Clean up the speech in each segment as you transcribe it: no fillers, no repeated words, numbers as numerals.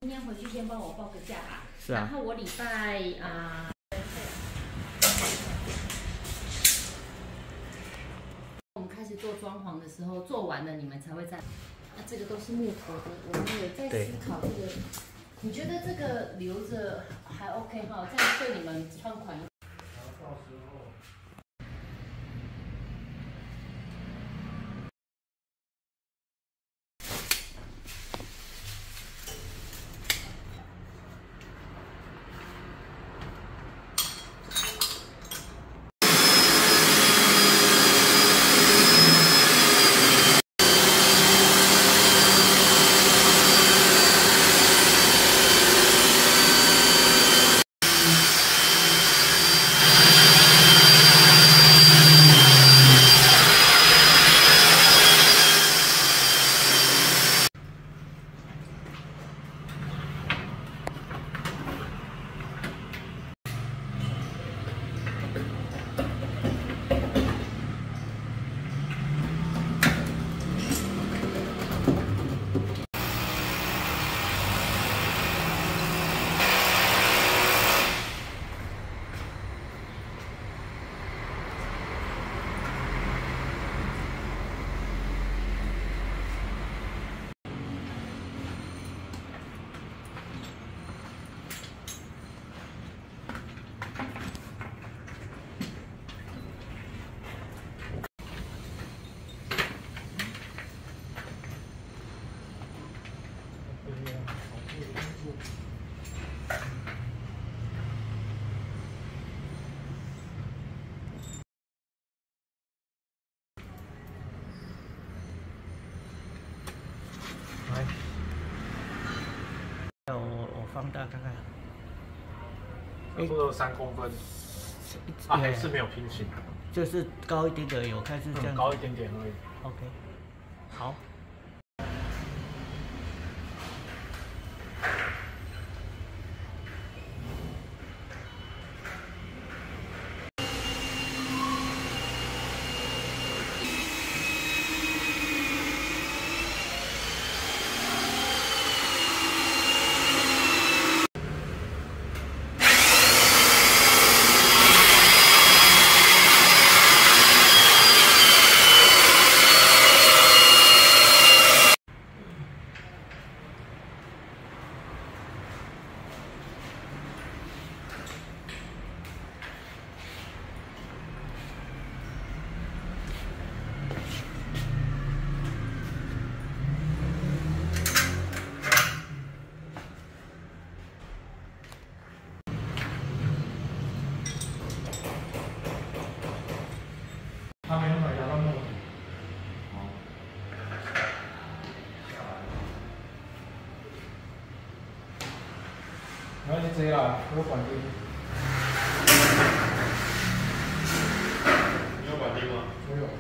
今天回去先帮我报个价吧。 是啊。 然后我礼拜我们开始做装潢的时候，做完了你们才会在。这个都是木头的，我们有在思考这个。你觉得这个留着还 OK 哈？这样对你们穿款。 我放大看看， 差不多3公分，还是没有平行， 就是高一点点有，看是这样， 高一点点而已。 OK， 好。 他没办法压到木底。然后就这样，我绑定。你有绑定吗？我有。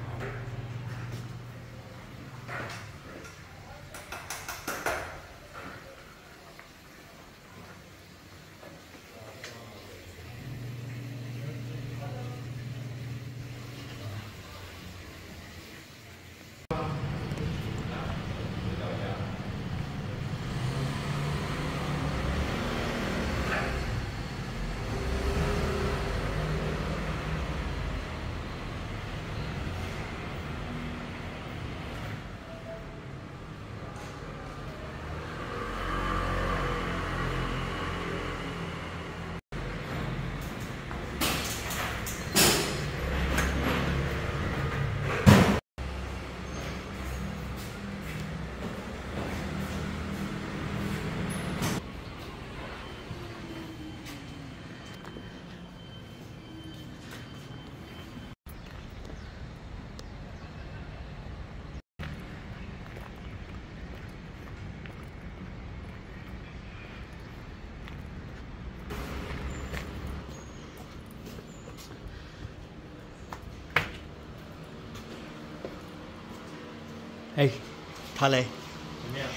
哎，他嘞？ 怎么样？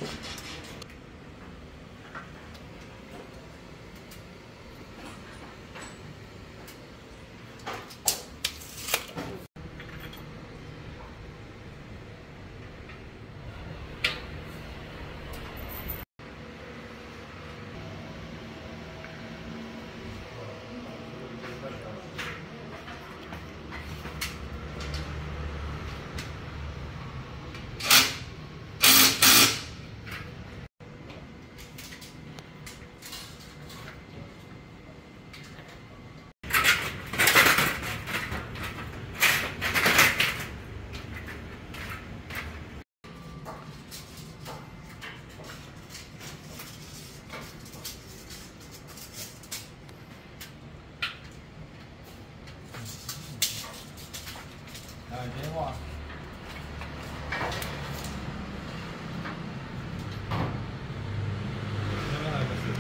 打电话。那边还有个是。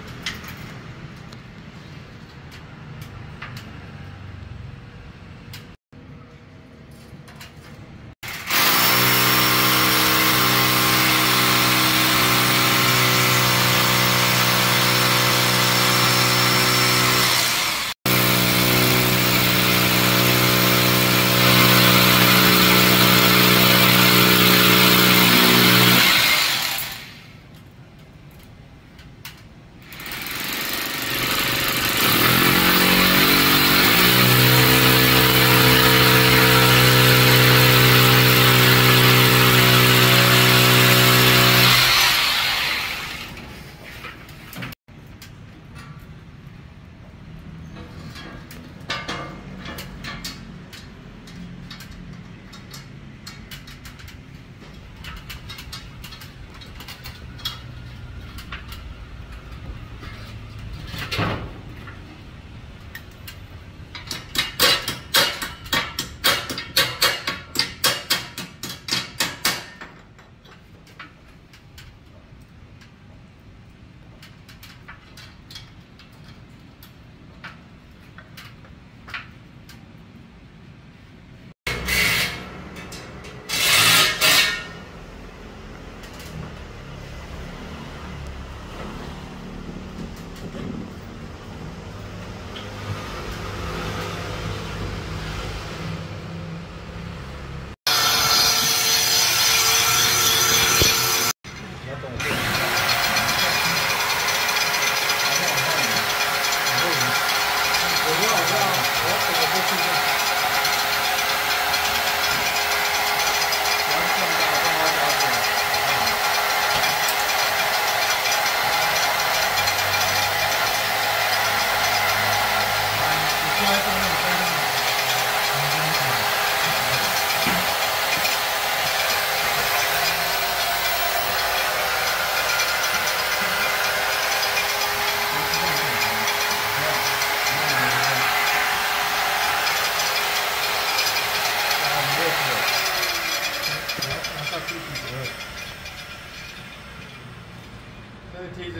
这是梯子。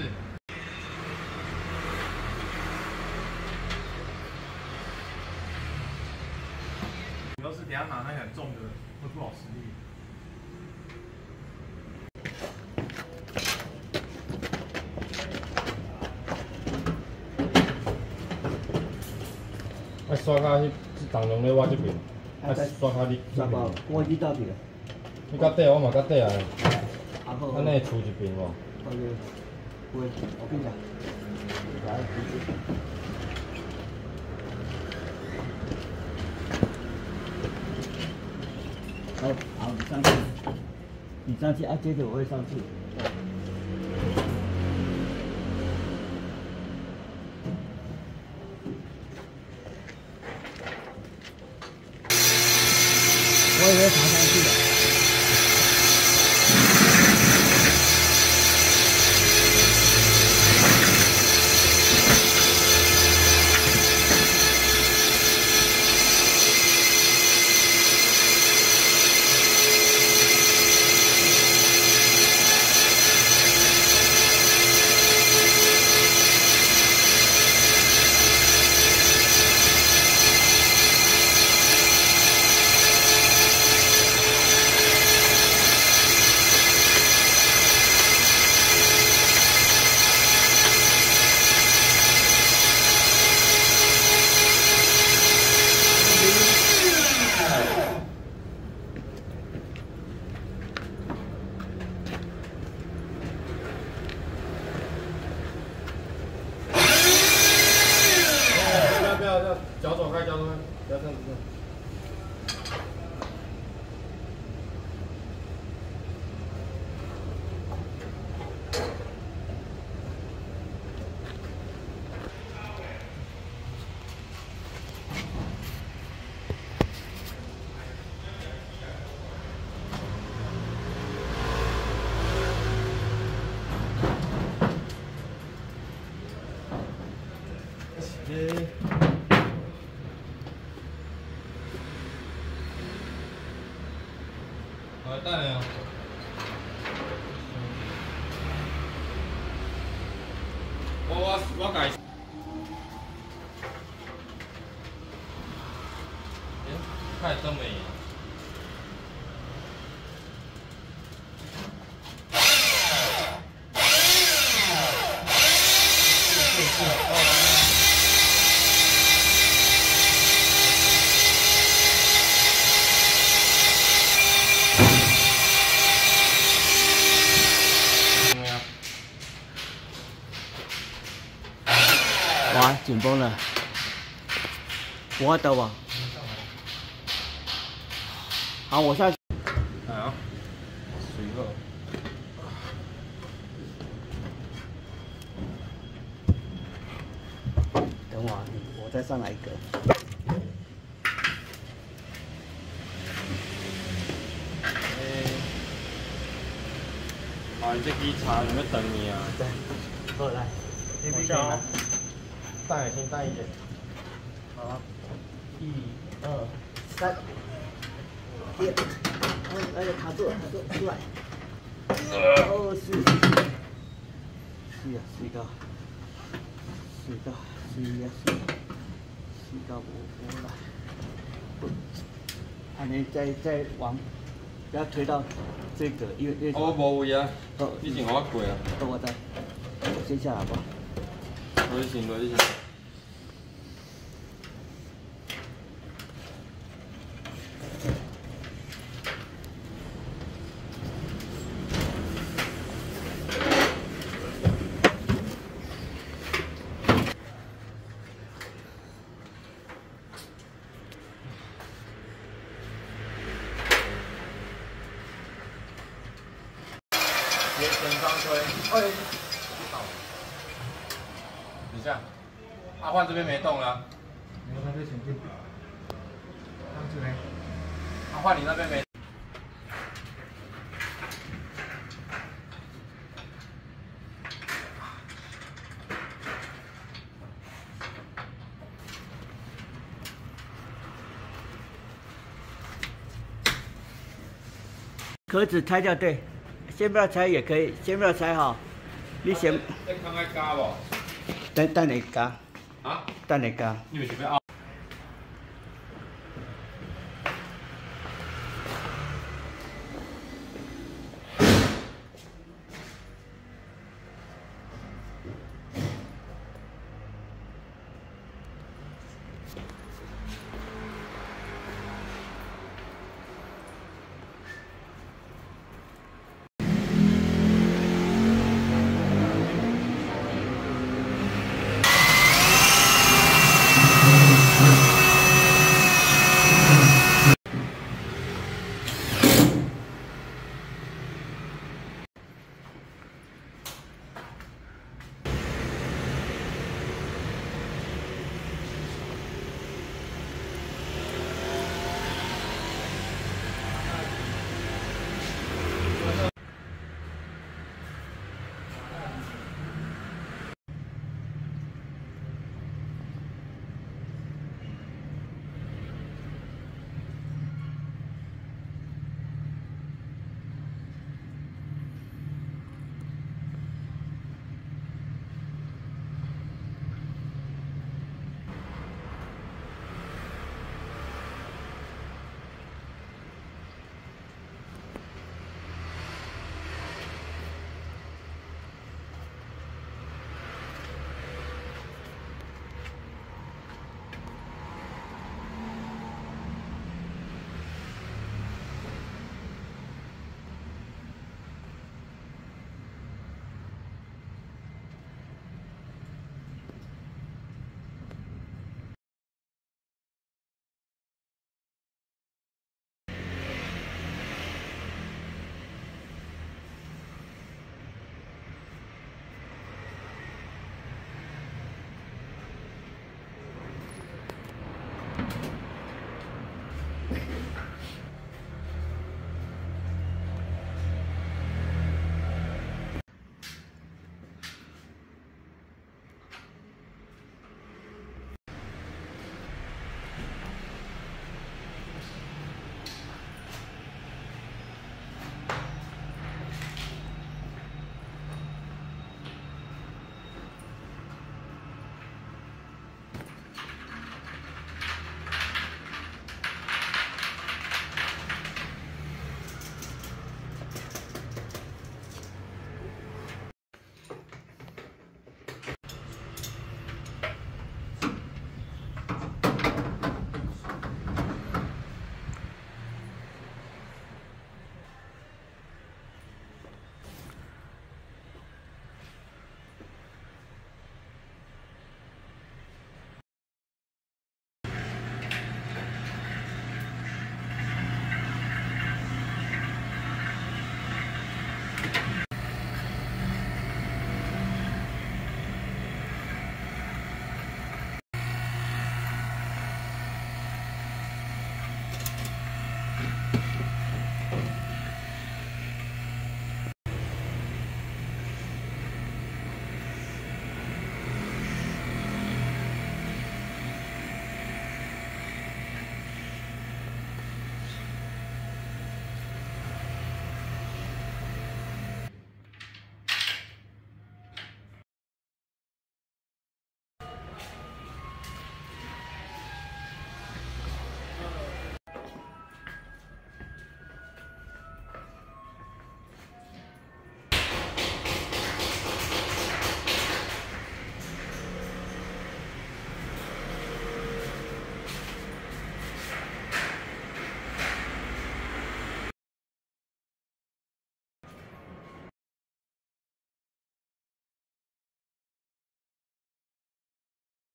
主要是等下拿那个很重的会不好施力。 刷卡迄重量咧我这边，刷卡你刷包，我已经到底了。 你到底我嘛到底啊。 好。 咱那出一边无？ 好的，我跟你讲，来，好，你上去，你上去啊，接着我会上去。我也要爬上去了。 等下。我改。太真美。 哇，紧绷了，我的吧。好，我下去。 好，水后。 等我，我再上来一个。 啊，你这机茶有没有等你啊？ 对，过来。 你比较。带先带一点。 好，1、2、3，跌，来卡住了，出来。哦，是啊，水到无来。安尼再往，不要推到这个，因为我无位啊，以前我过啊。 等我再，我先下来吧。 我先。前方推。等一下，阿焕这边没动啊。 你看这前进，上去没？ 阿焕你那边没。 壳子拆掉，对，先不要拆也可以，先不要拆哈。你先。 这看爱加无？ 等你加。 啊？ 等你加。 你们是要？